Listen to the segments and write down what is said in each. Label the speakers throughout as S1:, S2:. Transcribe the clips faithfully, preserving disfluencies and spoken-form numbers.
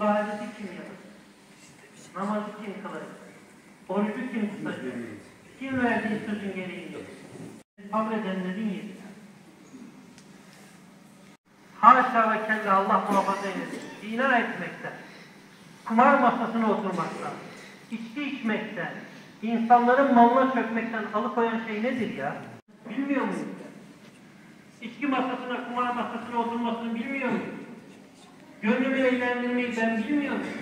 S1: ibadeti kim yapar? Namazı kim kılacak? Orucu kim tutacak? Kim verdiği sözün gereğini yapar? Sabredenlerin yeri. Haşa ve kella Allah muhafaza eylesin. Zina etmekten, kumar masasına oturmaktan, içki içmekten, insanların malına çökmekten alıkoyan şey nedir ya? Bilmiyor muyuz? İçki masasına, kumar masasına oturmasını bilmiyor muyuz? Gönlümü eğlendirmeyi ben bilmiyor muyum?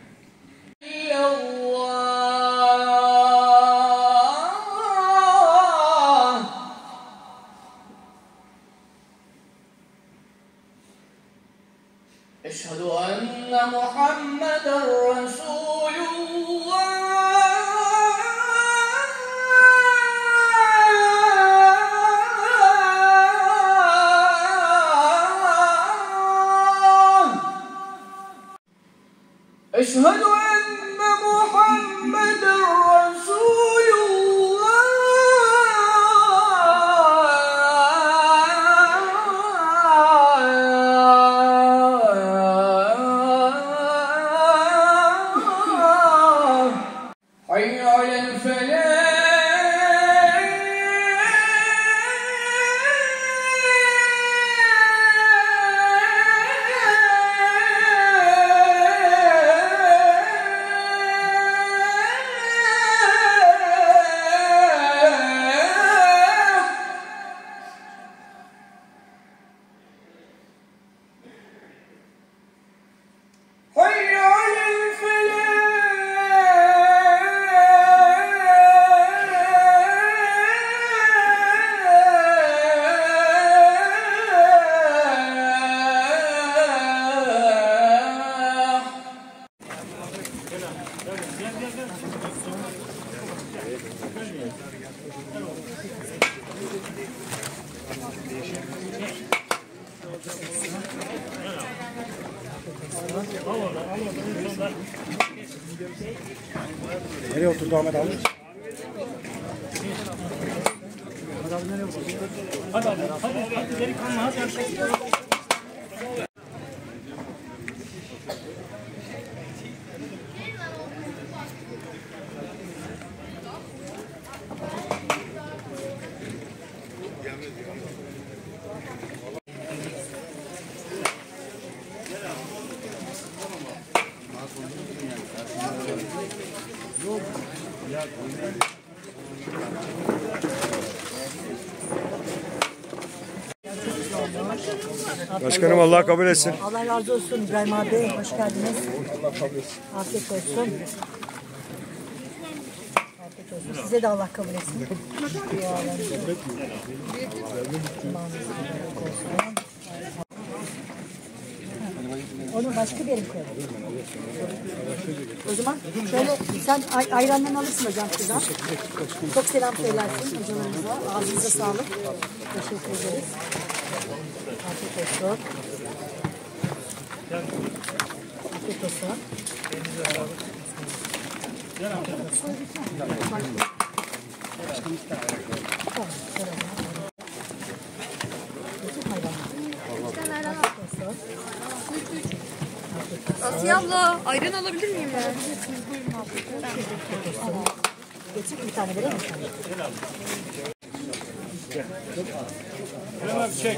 S2: Eşhedü enne Muhammeden Resulullah. Eşhedü enne Muhammeden Resulullah. Hayy alel felah. Hayy alel felah.
S3: Nereye oturdu Ahmet abi?
S4: Hadi hadi hadi hadi delikanlı hadi.
S3: Başkanım Allah kabul etsin.
S5: Allah razı olsun İbrahim abi. Hoş geldiniz. Afiyet olsun. Afiyet olsun. Size de Allah kabul etsin. Onu başka bir yere koyalım. O zaman şöyle sen ay ayrandan alırsın hocam şuradan. Çok selam söylersin hocalarımıza. Ağzınıza sağlık. Teşekkür ederiz. Afiyet olsun. Afiyet olsun.
S6: Asiye abla, ayran alabilir miyim ya?
S5: Getir bir tane vereyim mi?
S4: Hemen çek.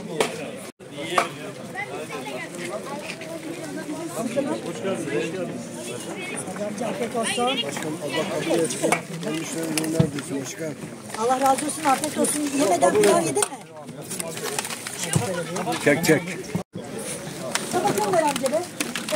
S4: Hoş geldiniz.
S5: Afiyet olsun.
S3: Başkan.
S5: Allah razı olsun. Afiyet olsun. Yemeden pilav yedin mi?
S3: Çek çek.
S5: Tabak ver amca be.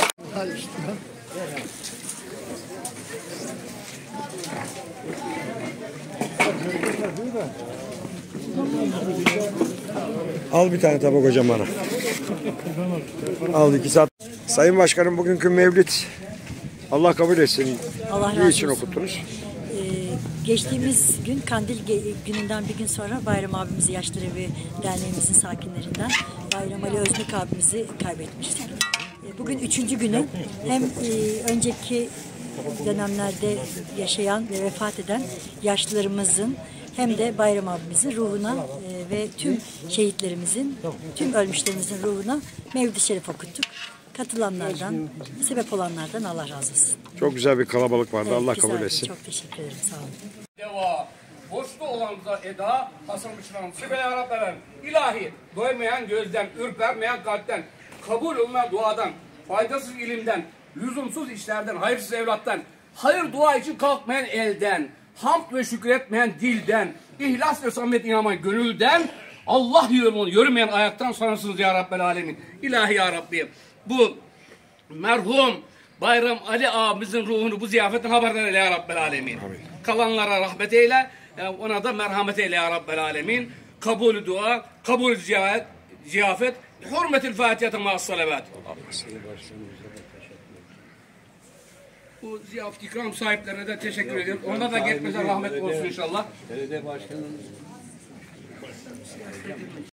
S3: Al bir tane tabak hocam bana. Al iki saat. Sayın Başkanım bugünkü mevlid Allah kabul etsin.
S5: Allah
S3: Ne
S5: razı
S3: için
S5: olsun.
S3: okuttunuz?
S5: Ee, geçtiğimiz gün Kandil gününden bir gün sonra Bayram abimizi Yaşlı Evi Derneğimizin sakinlerinden Bayram Ali Özbek abimizi kaybetmiştik. Ee, bugün üçüncü günü hem e, önceki dönemlerde yaşayan ve vefat eden yaşlılarımızın hem de Bayram abimizin ruhuna e, ve tüm şehitlerimizin, tüm ölmüşlerimizin ruhuna Mevlid-i Şerif okuttuk. Katılanlardan, sebep olanlardan Allah razı olsun.
S3: Çok güzel bir kalabalık vardı.
S5: Evet,
S3: Allah
S5: güzeldi.
S3: kabul etsin.
S5: Çok teşekkür ederim. Sağ olun.
S7: Deva, boşta olanıza eda, Hasan Bıçıran, Sıkı ya Rabbelen, ilahi, doymayan gözden, ürpermeyen kalpten, kabul olmayan duadan, faydasız ilimden, lüzumsuz işlerden, hayırsız evlattan, hayır dua için kalkmayan elden, hamd ve şükretmeyen dilden, ihlas ve samimiyet inanmayan gönülden, Allah yolunu yürümeyen ayaktan sonrasınız ya Rabbel Alemin. İlahi ya Rabbi, bu merhum Bayram Ali ağamızın ruhunu bu ziyafetten haberdar eyle ya Rabbel Alemin. Amin. Kalanlara rahmet eyle, ona da merhamet eyle ya Rabbel Alemin. Kabul dua, kabul ziyafet, ziyafet, hürmetil Fatiha'ta ma'as salavat. Bu ziyafet ikram sahiplerine de teşekkür ediyorum. Ona da gitmese rahmet olsun inşallah.
S8: Belediye başkanımız